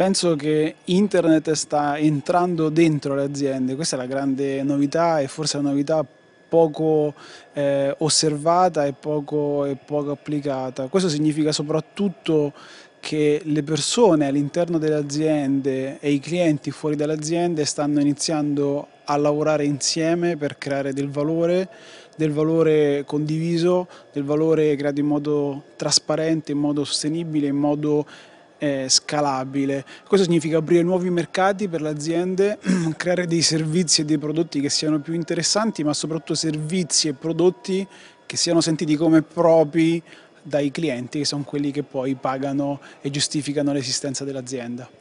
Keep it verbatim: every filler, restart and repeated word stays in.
Penso che internet sta entrando dentro le aziende, questa è la grande novità e forse la novità poco eh, osservata e poco, e poco applicata. Questo significa soprattutto che le persone all'interno delle aziende e i clienti fuori dalle aziende stanno iniziando a lavorare insieme per creare del valore, del valore condiviso, del valore creato in modo trasparente, in modo sostenibile, in modo eh, scalabile. Questo significa aprire nuovi mercati per le aziende, creare dei servizi e dei prodotti che siano più interessanti, ma soprattutto servizi e prodotti che siano sentiti come propri dai clienti, che sono quelli che poi pagano e giustificano l'esistenza dell'azienda.